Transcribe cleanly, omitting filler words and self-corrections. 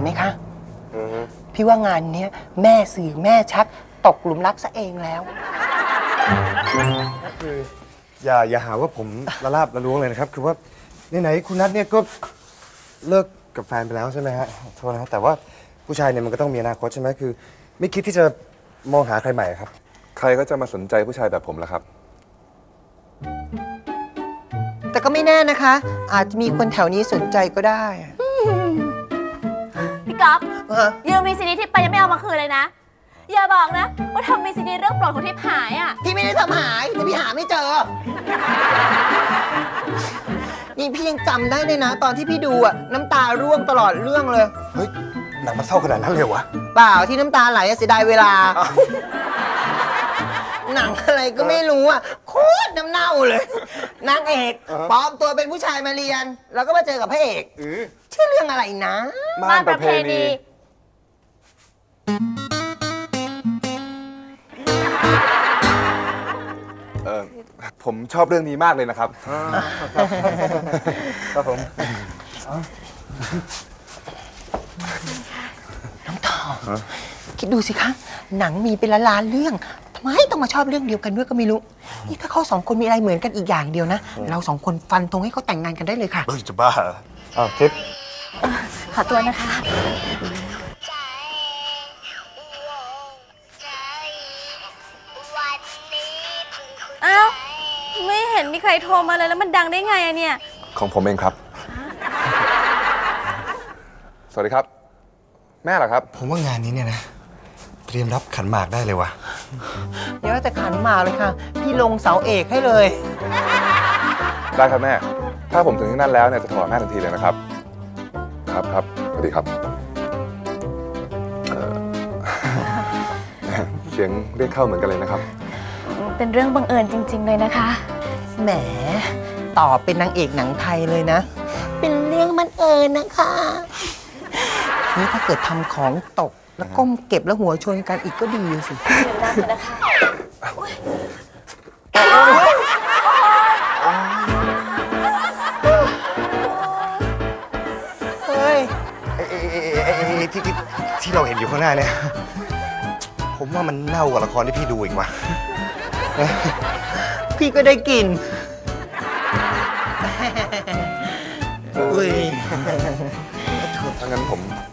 ไหมคะพี่ว่างานนี้แม่สื่อแม่ชักตกหลุมรักซะเองแล้วคืออย่าหาว่าผมละลาบละล้วงเลยนะครับคือว่าไหนๆคุณนัทเนี่ยก็เลิกกับแฟนไปแล้วใช่ไหมฮะโทษนะแต่ว่าผู้ชายเนี่ยมันก็ต้องมีอนาคตใช่ไหมคือไม่คิดที่จะมองหาใครใหม่ครับใครก็จะมาสนใจผู้ชายแบบผมล่ะครับแต่ก็ไม่แน่นะคะ อาจจะมีคนแถวนี้สนใจก็ได้พี่ก๊อฟยืมมีซีดีที่ไปยังไม่เอามาคืนเลยนะอย่าบอกนะว่าทำมีซีดีเรื่องโปรดของทิพย์หายอ่ะพี่ไม่ได้ทำหายแต่พี่หาไม่เจอนี่พี่ยังจำได้เลยนะตอนที่พี่ดูอะน้ำตาร่วงตลอดเรื่องเลยเฮ้ยหนังมันเศร้าขนาดนั้นเลยวะเปล่าที่น้ำตาไหลเสียดายเวลาหนังอะไรก็ไม่รู้อะโคตรน้ำเน่าเลยนางเอกปลอมตัวเป็นผู้ชายมาเรียนแล้วก็มาเจอกับพระเอกชื่อเรื่องอะไรนะม่านประเพณีผมชอบเรื่องนี้มากเลยนะครับครับผมน้องต่อคิดดูสิคะหนังมีเป็นล้านๆเรื่องทำไมต้องมาชอบเรื่องเดียวกันด้วยก็ไม่รู้นี่ถ้าเขาสองคนมีอะไรเหมือนกันอีกอย่างเดียวนะเราสองคนฟันธงให้เขาแต่งงานกันได้เลยค่ะจะบ้าทิพย์ขอตัวนะคะอ้าวไม่เห็นมีใครโทรมาเลยแล้วมันดังได้ไงอะเนี่ยของผมเองครับสวัสดีครับแม่เหรอครับผมว่างานนี้เนี่ยนะเตรียมรับขันหมากได้เลยว่ะเดี๋ยวจะขันหมากเลยค่ะพี่ลงเสาเอกให้เลยได้ครับแม่ถ้าผมถึงที่นั่นแล้วเนี่ยจะโทรหาแม่ทันทีเลยนะครับครับสวัสดีครับเสียงเรียกเข้าเหมือนกันเลยนะครับเป็นเรื่องบังเอิญจริงๆเลยนะคะแหมต่อเป็นนางเอกหนังไทยเลยนะเป็นเรื่องบังเอิญนะคะนี่ถ้าเกิดทำของตกแล้วก้มเก็บแล้วหัวชนกันอีกก็ดีสิเดี๋ยวนั่งเลยนะคะเฮ้ยที่เราเห็นอยู่ข้างหน้าเนี่ยผมว่ามันเน่ากว่าละครที่พี่ดูอีกว่ะพี่ก็ได้กลิ่นถ้างั้นผม